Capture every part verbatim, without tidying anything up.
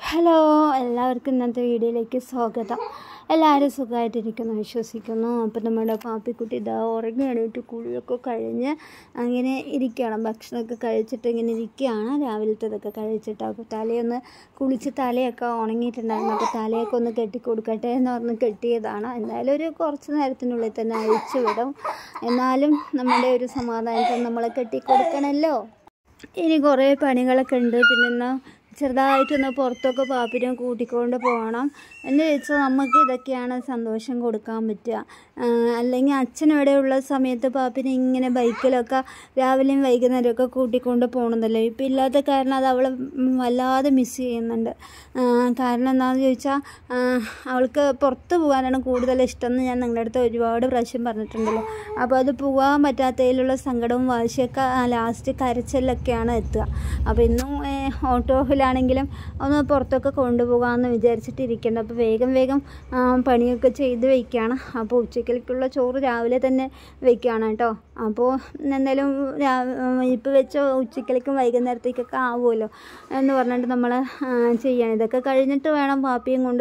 Hello, എല്ലാവർക്കും ഇന്നത്തെ വീഡിയോയിലേക്ക് സ്വാഗതം. എല്ലാവരും സുഖമായിട്ടിരിക്കുന്നു വിശ്വസിക്കുന്നു. അപ്പോൾ നമ്മുടെ പാപ്പിക്കുട്ടി ഇതാ ഉറങ്ങി എണീറ്റ് കുളിയൊക്കെ കഴിഞ്ഞ് അങ്ങനെ ഇരിക്കുകയാണ്. ഭക്ഷണമൊക്കെ കഴിച്ചിട്ട് ഇങ്ങനെ ഇരിക്കുകയാണ്. രാവിലത്തേതൊക്കെ കഴിച്ചിട്ട് അപ്പോൾ തലയൊന്ന് കുളിച്ച് തലയൊക്കെ ഉണങ്ങിയിട്ടുണ്ടായിരുന്നു. അപ്പോൾ തലയൊക്കെ ഒന്ന് കെട്ടിക്കൊടുക്കട്ടെ എന്ന് പറഞ്ഞ് കെട്ടിയതാണ്. എന്തായാലും ഒരു കുറച്ച് നേരത്തിനുള്ളിൽ തന്നെ അഴിച്ചു വിടും. എന്നാലും നമ്മുടെ ഒരു സമാധാനത്തിന് നമ്മളെ കെട്ടിക്കൊടുക്കണമല്ലോ. ഇനി കുറേ പണികളൊക്കെ ഉണ്ട്. പിന്നെ ചെറുതായിട്ടൊന്ന് പുറത്തൊക്കെ പാപ്പിനെ കൂട്ടിക്കൊണ്ട് പോകണം എന്ന് വെച്ചാൽ നമുക്ക് ഇതൊക്കെയാണ് സന്തോഷം കൊടുക്കാൻ പറ്റുക. അല്ലെങ്കിൽ അച്ഛനിവിടെയുള്ള സമയത്ത് പാപ്പിനെ ഇങ്ങനെ ബൈക്കിലൊക്കെ രാവിലെയും വൈകുന്നേരമൊക്കെ കൂട്ടിക്കൊണ്ട് പോകണമെന്നല്ലോ. ഇപ്പം ഇല്ലാത്ത കാരണം അത് അവൾ വല്ലാതെ മിസ് ചെയ്യുന്നുണ്ട്. കാരണം എന്താണെന്ന് ചോദിച്ചാൽ അവൾക്ക് പുറത്ത് പോകാനാണ് കൂടുതൽ ഇഷ്ടം എന്ന് ഞാൻ നിങ്ങളുടെ അടുത്ത് ഒരുപാട് പ്രാവശ്യം പറഞ്ഞിട്ടുണ്ടല്ലോ. അപ്പോൾ അത് പോകാൻ പറ്റാത്തതിലുള്ള സങ്കടവും വാശിയൊക്കെ ലാസ്റ്റ് കരച്ചിലൊക്കെയാണ് എത്തുക. അപ്പോൾ ഇന്നും ഓട്ടോയിലാണെങ്കിലും ഒന്ന് പുറത്തൊക്കെ കൊണ്ടുപോകാമെന്ന് വിചാരിച്ചിട്ടിരിക്കേണ്ട. അപ്പോൾ വേഗം വേഗം പണിയൊക്കെ ചെയ്ത് വയ്ക്കുകയാണ്. അപ്പോൾ ഉച്ചയ്ക്കുള്ള ചോറ് രാവിലെ തന്നെ വയ്ക്കുകയാണ് കേട്ടോ. അപ്പോൾ എന്തായാലും ഇപ്പോൾ വെച്ച ഉച്ചയ്ക്കും വൈകുന്നേരത്തേക്കൊക്കെ ആവുമല്ലോ എന്ന് പറഞ്ഞിട്ട് നമ്മൾ ചെയ്യാൻ. ഇതൊക്കെ കഴിഞ്ഞിട്ട് വേണം പാപ്പിയും കൊണ്ട്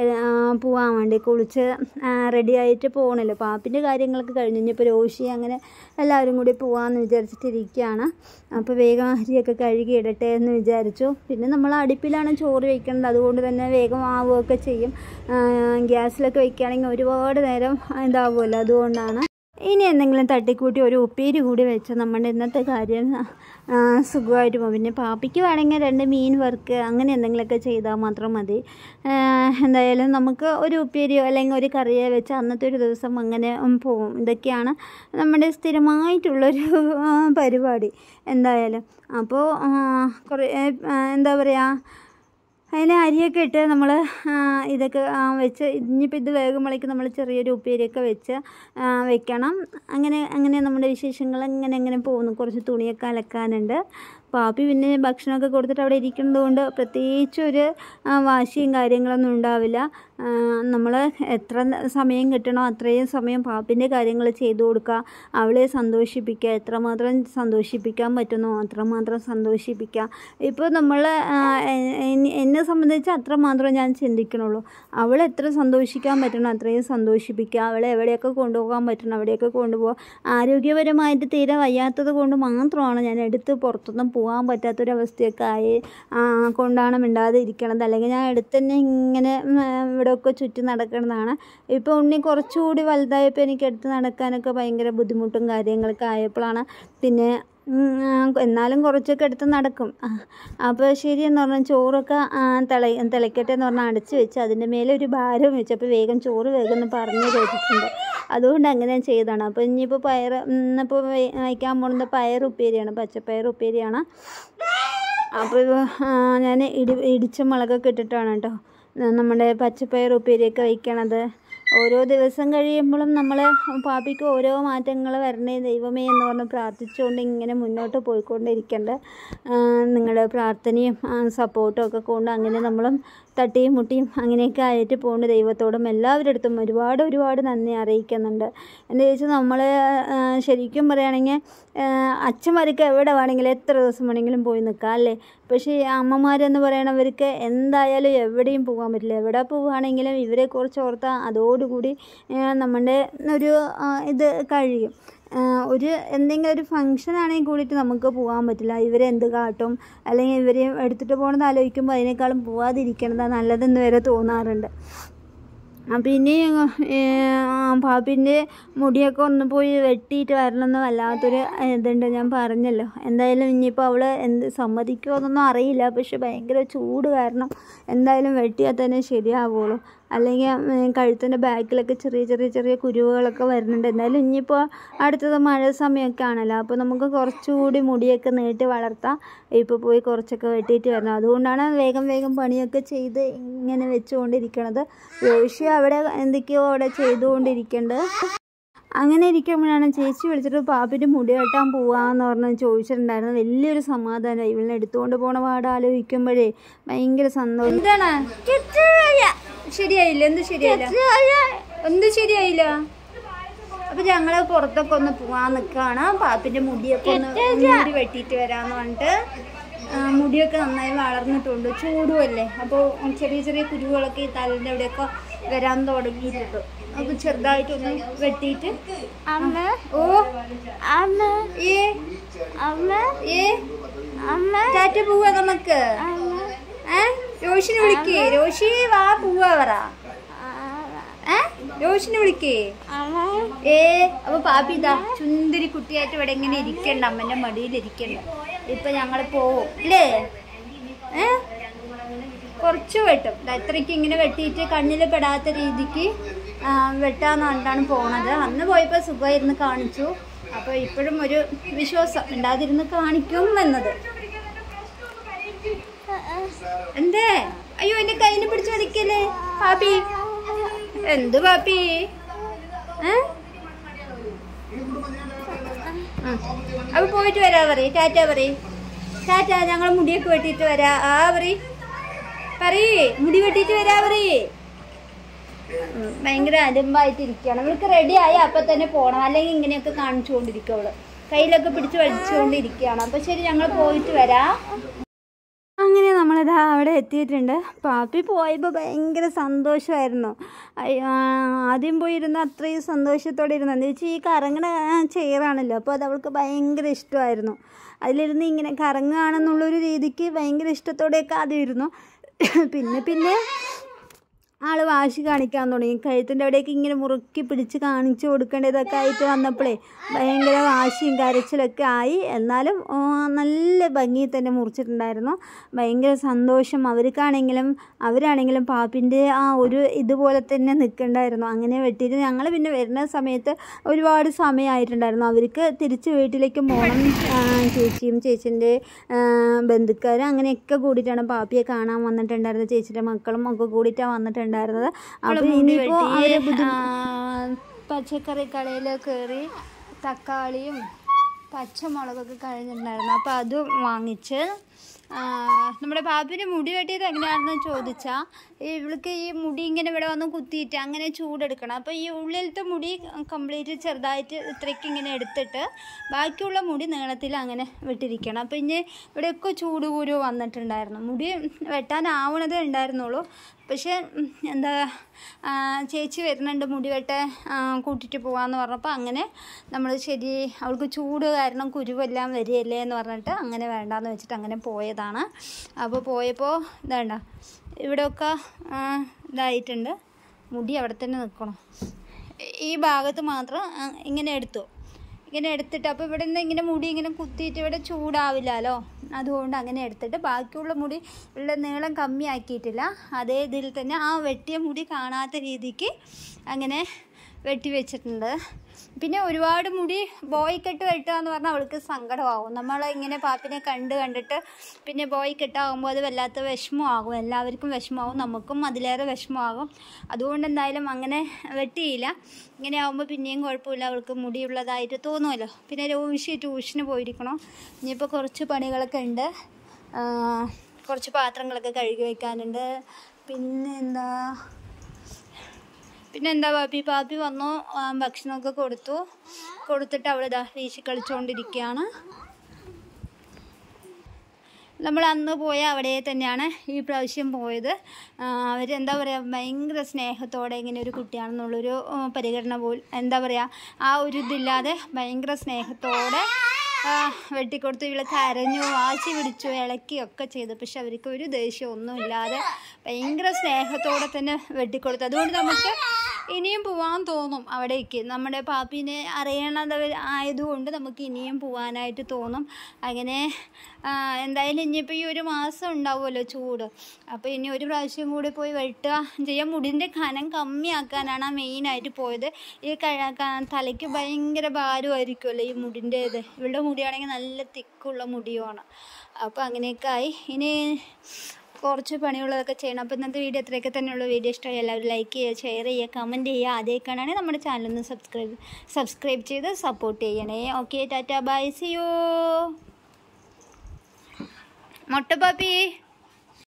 പോകാൻ വേണ്ടി. കുളിച്ച് റെഡി ആയിട്ട് പോകണമല്ലോ. പാപ്പിൻ്റെ കാര്യങ്ങളൊക്കെ കഴിഞ്ഞ് ഇനിയിപ്പോൾ രോഷി അങ്ങനെ എല്ലാവരും കൂടി പോകാമെന്ന് വിചാരിച്ചിട്ടിരിക്കുകയാണ്. അപ്പോൾ വേഗം അരിയൊക്കെ കഴുകി ഇടട്ടെ എന്ന് വിചാരിച്ചു. പിന്നെ നമ്മൾ അടുപ്പിലാണ് ചോറ് വയ്ക്കുന്നത്, അതുകൊണ്ട് തന്നെ വേഗം ആവുകയൊക്കെ ചെയ്യും. ഗ്യാസിലൊക്കെ വയ്ക്കുകയാണെങ്കിൽ ഒരുപാട് നേരം ഇതാവുമല്ലോ, അതുകൊണ്ടാണ്. ഇനി എന്തെങ്കിലും തട്ടിക്കൂട്ടി ഒരു ഉപ്പേരി കൂടി വെച്ച് നമ്മുടെ ഇന്നത്തെ കാര്യം സുഖമായിട്ട് പോകും. പിന്നെ പാപ്പിക്ക് വേണമെങ്കിൽ രണ്ട് മീൻ വറുക്ക് അങ്ങനെ എന്തെങ്കിലുമൊക്കെ ചെയ്താൽ മാത്രം മതി. എന്തായാലും നമുക്ക് ഒരു ഉപ്പേരിയോ അല്ലെങ്കിൽ ഒരു കറിയോ വെച്ച് അന്നത്തെ ഒരു ദിവസം അങ്ങനെ പോകും. ഇതൊക്കെയാണ് നമ്മുടെ സ്ഥിരമായിട്ടുള്ളൊരു പരിപാടി എന്തായാലും. അപ്പോൾ കുറേ എന്താ പറയുക, അതിൽ അരിയൊക്കെ ഇട്ട് നമ്മൾ ഇതൊക്കെ വെച്ച് ഇനിയിപ്പോൾ ഇത് വേകുമ്പോഴേക്കും നമ്മൾ ചെറിയൊരു ഉപ്പേരിയൊക്കെ വെച്ച് വെക്കണം. അങ്ങനെ അങ്ങനെ നമ്മുടെ വിശേഷങ്ങൾ ഇങ്ങനെ എങ്ങനെ പോകുന്നു. കുറച്ച് തുണിയൊക്കെ അലക്കാനുണ്ട്. പാപ്പി പിന്നെ ഭക്ഷണമൊക്കെ കൊടുത്തിട്ട് അവിടെ ഇരിക്കുന്നത് കൊണ്ട് പ്രത്യേകിച്ചൊരു വാശിയും കാര്യങ്ങളൊന്നും ഉണ്ടാവില്ല. നമ്മൾ എത്ര സമയം കിട്ടണോ അത്രയും സമയം പാപ്പിൻ്റെ കാര്യങ്ങൾ ചെയ്തു കൊടുക്കുക, അവളെ സന്തോഷിപ്പിക്കുക. എത്രമാത്രം സന്തോഷിപ്പിക്കാൻ പറ്റുന്നോ അത്രമാത്രം സന്തോഷിപ്പിക്കുക. ഇപ്പോൾ നമ്മൾ എന്നെ സംബന്ധിച്ച് അത്രമാത്രം ഞാൻ ചിന്തിക്കണുള്ളൂ. അവളെ എത്ര സന്തോഷിക്കാൻ പറ്റണോ അത്രയും സന്തോഷിപ്പിക്കുക. അവളെ എവിടെയൊക്കെ കൊണ്ടുപോകാൻ പറ്റണം അവിടെയൊക്കെ കൊണ്ടുപോകുക. ആരോഗ്യപരമായിട്ട് തീരെ വയ്യാത്തത് കൊണ്ട് മാത്രമാണ് ഞാൻ എടുത്ത് പുറത്തൊന്നും പോകാൻ പറ്റാത്തൊരവസ്ഥയൊക്കെ ആയി കൊണ്ടാണ് മിണ്ടാതെ ഇരിക്കണത്. അല്ലെങ്കിൽ ഞാൻ എടുത്ത് തന്നെ ഇങ്ങനെ ഇവിടെയൊക്കെ ചുറ്റി നടക്കുന്നതാണ്. ഇപ്പോൾ ഉണ്ണി കുറച്ചുകൂടി വലുതായപ്പോൾ എനിക്ക് എടുത്ത് നടക്കാനൊക്കെ ഭയങ്കര ബുദ്ധിമുട്ടും കാര്യങ്ങളൊക്കെ ആയപ്പോഴാണ്. പിന്നെ എന്നാലും കുറച്ചൊക്കെ എടുത്ത് നടക്കും. അപ്പോൾ ശരിയെന്ന് പറഞ്ഞാൽ ചോറൊക്കെ തിള തിളയ്ക്കട്ടെ എന്ന് പറഞ്ഞാൽ അടച്ച് വെച്ച് അതിൻ്റെ മേലെ ഒരു ഭാരവും വെച്ച്. അപ്പോൾ വേഗം ചോറ് വേഗം എന്ന് പറഞ്ഞു കേട്ടിട്ടുണ്ട്, അതുകൊണ്ട് അങ്ങനെ ചെയ്തതാണ്. അപ്പോൾ ഇനിയിപ്പോൾ പയർ ഇന്നിപ്പോൾ വയ്ക്കാൻ പോകുന്നത് പയർ ഉപ്പേരിയാണ്, പച്ചപ്പയർ ഉപ്പേരിയാണ്. അപ്പോൾ ഞാൻ ഇടി ഇടിച്ച മുളകൊക്കെ ഇട്ടിട്ടാണ് കേട്ടോ നമ്മുടെ പച്ചപ്പയർ ഉപ്പേരിയൊക്കെ വയ്ക്കണത്. ഓരോ ദിവസം കഴിയുമ്പോഴും നമ്മൾ പാപ്പിക്ക് ഓരോ മാറ്റങ്ങൾ വരണേ ദൈവമേ എന്ന് പറഞ്ഞ് പ്രാർത്ഥിച്ചുകൊണ്ട് ഇങ്ങനെ മുന്നോട്ട് പോയിക്കൊണ്ടിരിക്കേണ്ട. നിങ്ങളുടെ പ്രാർത്ഥനയും സപ്പോർട്ടും ഒക്കെ കൊണ്ട് അങ്ങനെ നമ്മളും തട്ടിയും മുട്ടിയും അങ്ങനെയൊക്കെ ആയിട്ട് പോകുന്നുണ്ട്. ദൈവത്തോടും എല്ലാവരുടെ അടുത്തും ഒരുപാട് ഒരുപാട് നന്ദി അറിയിക്കുന്നുണ്ട്. എന്താ ചോദിച്ചാൽ നമ്മൾ ശരിക്കും പറയുകയാണെങ്കിൽ അച്ഛന്മാർക്ക് എവിടെ വേണമെങ്കിലും എത്ര ദിവസം വേണമെങ്കിലും പോയി നിൽക്കാം അല്ലേ. പക്ഷേ അമ്മമാരെന്ന് പറയണവർക്ക് എന്തായാലും എവിടെയും പോകാൻ പറ്റില്ല. എവിടെ പോവുകയാണെങ്കിലും ഇവരെ കുറിച്ച് ഓർത്താൽ അതോടുകൂടി നമ്മുടെ ഒരു ഇത് കഴിയും. ഒരു എന്തെങ്കിലും ഒരു ഫംഗ്ഷൻ ആണെങ്കിൽ കൂടിയിട്ട് നമുക്ക് പോകാൻ പറ്റില്ല. ഇവരെന്ത് കാട്ടും അല്ലെങ്കിൽ ഇവരെ എടുത്തിട്ട് പോകണത് ആലോചിക്കുമ്പോൾ അതിനേക്കാളും പോകാതിരിക്കണതാണ് നല്ലതെന്ന് വരെ തോന്നാറുണ്ട്. പിന്നെ പാപ്പിൻ്റെ മുടിയൊക്കെ ഒന്ന് പോയി വെട്ടിയിട്ട് വരണമെന്ന് വല്ലാത്തൊരു ഇതുണ്ട്, ഞാൻ പറഞ്ഞല്ലോ. എന്തായാലും ഇനിയിപ്പോൾ അവൾ എന്ത് സമ്മതിക്കുമോ എന്നൊന്നും അറിയില്ല. പക്ഷെ ഭയങ്കര ചൂട് കാരണം എന്തായാലും വെട്ടിയാൽ തന്നെ ശരിയാവുള്ളൂ. അല്ലെങ്കിൽ കഴുത്തിൻ്റെ ബാക്കിലൊക്കെ ചെറിയ ചെറിയ ചെറിയ കുരുവുകളൊക്കെ വരുന്നുണ്ട്. എന്തായാലും ഇനിയിപ്പോൾ അടുത്തത് മഴ സമയമൊക്കെ ആണല്ലോ, അപ്പോൾ നമുക്ക് കുറച്ചുകൂടി മുടിയൊക്കെ നീട്ടി വളർത്താം. ഇപ്പോൾ പോയി കുറച്ചൊക്കെ വെട്ടിയിട്ട് വരണം. അതുകൊണ്ടാണ് വേഗം വേഗം പണിയൊക്കെ ചെയ്ത് ഇങ്ങനെ വെച്ചുകൊണ്ടിരിക്കണത്. രോഷി അവിടെ എന്തൊക്കെയോ അവിടെ ചെയ്തുകൊണ്ടിരിക്കേണ്ടത്. അങ്ങനെ ഇരിക്കുമ്പോഴാണ് ചേച്ചി വിളിച്ചിട്ട് പാപ്പിൻ്റെ മുടി വെട്ടാൻ പോവാന്ന് പറഞ്ഞ് ചോദിച്ചിട്ടുണ്ടായിരുന്നു. വലിയൊരു സമാധാനം. ഇവളിനെ എടുത്തുകൊണ്ട് പോണ പാട് ആലോചിക്കുമ്പോഴേ ഭയങ്കര സന്തോഷം. എന്താണ് ശരിയായില്ല? എന്ത് ശരിയായില്ല? എന്ത് ശരിയായില്ല? അപ്പോൾ ഞങ്ങൾ പുറത്തൊക്കെ ഒന്ന് പോകാൻ നിൽക്കുകയാണ്. പാപ്പിൻ്റെ മുടിയൊക്കെ ഒന്ന് മുടി വെട്ടിയിട്ട് വരാമെന്ന് പറഞ്ഞിട്ട് മുടിയൊക്കെ നന്നായി വളർന്നിട്ടുണ്ട്, ചൂടുമല്ലേ. അപ്പോൾ ചെറിയ ചെറിയ കുരുവുകളൊക്കെ ഈ തലൻ്റെ അവിടെയൊക്കെ വരാൻ തുടങ്ങിയിട്ടുണ്ട്. അപ്പോൾ ചെറുതായിട്ടൊന്ന് വെട്ടിയിട്ട് അമ്മ ഓ അമ്മ ഏ അമ്മ ഏ അമ്മ ടാറ്റ പോവാ നമുക്ക്. ഏ രോഷിനെ വിളിക്കേ, രോഷി വാ പോവാ പറ. ഏ രോഷിനെ വിളിക്കേ. ഏ അപ്പൊ പാപ്പി ഇതാ ചുന്തിരി കുട്ടിയായിട്ട് ഇവിടെ ഇങ്ങനെ ഇരിക്കണ്ട, അമ്മന്റെ മടിയിൽ ഇരിക്കണ്ട. ഇപ്പൊ ഞങ്ങള് പോവും അല്ലേ? ഏ കുറച്ച് വെട്ടും, ഇത്രയ്ക്ക് ഇങ്ങനെ വെട്ടിയിട്ട് കണ്ണിൽ പെടാത്ത രീതിക്ക് വെട്ടാന്ന് പറഞ്ഞിട്ടാണ് പോണത്. അന്ന് പോയപ്പോ സുഖമായിരുന്നു കാണിച്ചു. അപ്പൊ ഇപ്പോഴും ഒരു വിശ്വാസം ഉണ്ടാതിരുന്ന് കാണിക്കും എന്നത്. എന്തേ അയ്യോ എന്റെ കയ്യിന് പിടിച്ച് വലിക്കല്ലേ പാപ്പി. എന്ത് പാപ്പി? ഏ അപ്പൊ പോയിട്ട് വരാ പറയ്, ടാറ്റ പറയ്. ടാറ്റ, ഞങ്ങൾ മുടിയൊക്കെ വെട്ടിയിട്ട് വരാ. ആ പറയ് പറയ് മുടി വെട്ടിയിട്ട് വരാ പറയ്. ഭയങ്കര അലമ്പായിട്ടിരിക്കുകയാണ്. അവൾക്ക് റെഡി ആയി അപ്പൊ തന്നെ പോണം, അല്ലെങ്കിൽ ഇങ്ങനെയൊക്കെ കാണിച്ചുകൊണ്ടിരിക്കും. അവള് കയ്യിലൊക്കെ പിടിച്ച് വലിച്ചുകൊണ്ടിരിക്കുകയാണ്. അപ്പൊ ശരി, ഞങ്ങൾ പോയിട്ട് വരാം. അങ്ങനെ നമ്മളിതാ അവിടെ എത്തിയിട്ടുണ്ട്. പാപ്പി പോയപ്പോൾ ഭയങ്കര സന്തോഷമായിരുന്നു. ആദ്യം പോയിരുന്ന അത്രയും സന്തോഷത്തോടെ ഇരുന്നു. എന്താ വെച്ചാൽ ഈ കറങ്ങണ ചെയറാണല്ലോ, അപ്പോൾ അത് അവൾക്ക് ഭയങ്കര ഇഷ്ടമായിരുന്നു. അതിലിരുന്ന് ഇങ്ങനെ കറങ്ങുകയാണെന്നുള്ളൊരു രീതിക്ക് ഭയങ്കര ഇഷ്ടത്തോടെയൊക്കെ ആദ്യം ഇരുന്നു. പിന്നെ പിന്നെ ആൾ വാശി കാണിക്കാൻ തുടങ്ങി. കഴുത്തിൻ്റെ അവിടേക്ക് ഇങ്ങനെ മുറുക്കി പിടിച്ച് കാണിച്ചു കൊടുക്കേണ്ടതൊക്കെ ആയിട്ട് വന്നപ്പോഴേ ഭയങ്കര വാശിയും കരച്ചിലൊക്കെ ആയി. എന്നാലും നല്ല ഭംഗിയിൽ തന്നെ മുറിച്ചിട്ടുണ്ടായിരുന്നു. ഭയങ്കര സന്തോഷം. അവർക്കാണെങ്കിലും അവരാണെങ്കിലും പാപ്പിൻ്റെ ആ ഒരു ഇതുപോലെ തന്നെ നിൽക്കണ്ടായിരുന്നു. അങ്ങനെ വെട്ടിയിട്ട് ഞങ്ങൾ പിന്നെ വരുന്ന സമയത്ത് ഒരുപാട് സമയമായിട്ടുണ്ടായിരുന്നു. അവർക്ക് തിരിച്ച് വീട്ടിലേക്ക് പോകണം. ചേച്ചിയും ചേച്ചിൻ്റെ ബന്ധുക്കാരും അങ്ങനെയൊക്കെ കൂടിയിട്ടാണ് പാപ്പിയെ കാണാൻ വന്നിട്ടുണ്ടായിരുന്നത്. ചേച്ചിയുടെ മക്കളും ഒക്കെ കൂടിയിട്ടാണ് വന്നിട്ടുണ്ടായിരുന്നത്. അപ്പോൾ ഇനിയിപ്പോൾ അവരെ പച്ചക്കറി കടയിൽ കയറി തക്കാളിയും പച്ചമുളകൊക്കെ കഴിഞ്ഞിട്ടുണ്ടായിരുന്നു. അപ്പോൾ അതും വാങ്ങിച്ച് നമ്മുടെ പാപ്പിൻ്റെ മുടി വെട്ടിയത് എങ്ങനെയാണെന്ന് ചോദിച്ചാൽ, ഇവൾക്ക് ഈ മുടി ഇങ്ങനെ ഇവിടെ വന്ന് കുത്തിയിട്ട് അങ്ങനെ ചൂടെടുക്കണം. അപ്പോൾ ഈ ഉള്ളിലത്തെ മുടി കംപ്ലീറ്റ് ചെറുതായിട്ട് ഇത്രയ്ക്ക് ഇങ്ങനെ എടുത്തിട്ട് ബാക്കിയുള്ള മുടി നീളത്തിൽ അങ്ങനെ വെട്ടിരിക്കണം. അപ്പോൾ ഇനി ഇവിടെയൊക്കെ ചൂട് കുരു വന്നിട്ടുണ്ടായിരുന്നു. മുടി വെട്ടാനാവണതേ ഉണ്ടായിരുന്നുള്ളൂ. പക്ഷേ എന്താ ചേച്ചി വരുന്നുണ്ട് മുടി വെട്ടെ കൂട്ടിയിട്ട് പോകാമെന്ന് പറഞ്ഞപ്പോൾ അങ്ങനെ നമ്മൾ ശരി, അവൾക്ക് ചൂട് കാരണം കുരുവെല്ലാം വരികയല്ലേ എന്ന് പറഞ്ഞിട്ട് അങ്ങനെ വേണ്ടാന്ന് വെച്ചിട്ട് അങ്ങനെ പോയതാണ്. അപ്പോൾ പോയപ്പോൾ ഇതാണ്ട ഇവിടെയൊക്കെ ഇതായിട്ടുണ്ട്. മുടി അവിടെ തന്നെ നിൽക്കണം. ഈ ഭാഗത്ത് മാത്രം ഇങ്ങനെ എടുത്തു, ഇങ്ങനെ എടുത്തിട്ട് അപ്പോൾ ഇവിടെ നിന്ന് ഇങ്ങനെ മുടി ഇങ്ങനെ കുത്തിയിട്ട് ഇവിടെ ചൂടാവില്ലല്ലോ, അതുകൊണ്ട് അങ്ങനെ എടുത്തിട്ട് ബാക്കിയുള്ള മുടി ഇവിടെ നീളം കമ്മിയാക്കിയിട്ടില്ല. അതേ ഇതിൽ തന്നെ ആ വെട്ടിയ മുടി കാണാത്ത രീതിക്ക് അങ്ങനെ വെട്ടി വെച്ചിട്ടുണ്ട്. പിന്നെ ഒരുപാട് മുടി ബോയ് കെട്ട് വെട്ടുക എന്ന് പറഞ്ഞാൽ അവൾക്ക് സങ്കടമാകും. നമ്മൾ ഇങ്ങനെ പാപ്പിനെ കണ്ട് കണ്ടിട്ട് പിന്നെ ബോയ് കെട്ടാകുമ്പോൾ അത് വല്ലാത്ത വിഷമമാകും. എല്ലാവർക്കും വിഷമമാകും, നമുക്കും അതിലേറെ വിഷമമാകും. അതുകൊണ്ട് എന്തായാലും അങ്ങനെ വെട്ടിയില്ല. ഇങ്ങനെ ആകുമ്പോൾ പിന്നെയും കുഴപ്പമില്ല, അവൾക്ക് മുടിയുള്ളതായിട്ട് തോന്നുമല്ലോ. പിന്നെ രോഷി ട്യൂഷന് പോയിരിക്കണം. ഇനിയിപ്പോൾ കുറച്ച് പണികളൊക്കെ ഉണ്ട്. കുറച്ച് പാത്രങ്ങളൊക്കെ കഴുകി വയ്ക്കാനുണ്ട്. പിന്നെ എന്താ പിന്നെ എന്താ പാപ്പി പാപ്പി വന്നു, ഭക്ഷണമൊക്കെ കൊടുത്തു. കൊടുത്തിട്ട് അവിടെ ഇതാ വീശി കളിച്ചുകൊണ്ടിരിക്കുകയാണ്. നമ്മൾ അന്ന് പോയ അവിടെ തന്നെയാണ് ഈ പ്രാവശ്യം പോയത്. അവരെന്താ പറയുക, ഭയങ്കര സ്നേഹത്തോടെ ഇങ്ങനെ ഒരു കുട്ടിയാണെന്നുള്ളൊരു പരിഗണന പോലും എന്താ പറയുക, ആ ഒരു ഇതില്ലാതെ ഭയങ്കര സ്നേഹത്തോടെ വെട്ടിക്കൊടുത്തു. ഇവളെ കരഞ്ഞു, വാശി പിടിച്ചു, ഇളക്കിയൊക്കെ ചെയ്തു. പക്ഷെ അവർക്ക് ഒരു ദേഷ്യമൊന്നും ഇല്ലാതെ ഭയങ്കര സ്നേഹത്തോടെ തന്നെ വെട്ടിക്കൊടുത്തു. അതുകൊണ്ട് നമുക്ക് ഇനിയും പോവാൻ തോന്നും അവിടേക്ക്. നമ്മുടെ പാപ്പിനെ അറിയണത് ആയതുകൊണ്ട് നമുക്ക് ഇനിയും പോവാനായിട്ട് തോന്നും. അങ്ങനെ എന്തായാലും ഇനിയിപ്പോൾ ഈ ഒരു മാസം ഉണ്ടാവുമല്ലോ ചൂട്, അപ്പോൾ ഇനി ഒരു പ്രാവശ്യം കൂടി പോയി വെട്ടുക ചെയ്യാം. മുടിൻ്റെ കനം കമ്മിയാക്കാനാണ് മെയിനായിട്ട് പോയത്. ഈ തലയ്ക്ക് ഭയങ്കര ഭാരമായിരിക്കുമല്ലോ ഈ മുടിൻ്റെ ഇത്. ഇവളുടെ മുടിയാണെങ്കിൽ നല്ല തിക്കുള്ള മുടിയുമാണ്. അപ്പോൾ അങ്ങനെയൊക്കെ ആയി. ഇനി കുറച്ച് പണിയുള്ളതൊക്കെ ചെയ്യണം. അപ്പോൾ ഇന്നത്തെ വീഡിയോ ഇത്രയൊക്കെ തന്നെയുള്ള. വീഡിയോ ഇഷ്ടമായി എല്ലാവരും ലൈക്ക് ചെയ്യുക, ഷെയർ ചെയ്യുക, കമൻറ്റ് ചെയ്യുക. അതേക്കാണെങ്കിൽ നമ്മുടെ ചാനലൊന്ന് സബ്സ്ക്രൈബ് സബ്സ്ക്രൈബ് ചെയ്ത് സപ്പോർട്ട് ചെയ്യണേ. Okay, tata bye, see you. Motta Pappi.